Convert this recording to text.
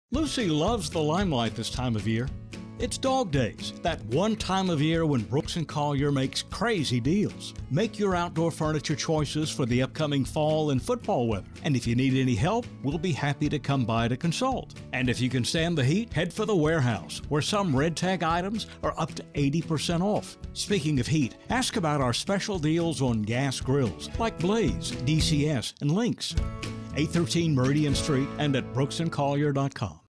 Lucy loves the limelight this time of year. It's dog days, that one time of year when Brooks Collier makes crazy deals. Make your outdoor furniture choices for the upcoming fall and football weather. And if you need any help, we'll be happy to come by to consult. And if you can stand the heat, head for the warehouse, where some red tag items are up to 80% off. Speaking of heat, ask about our special deals on gas grills like Blaze, DCS, and Lynx. 813 Meridian Street and at brooksandcollier.com.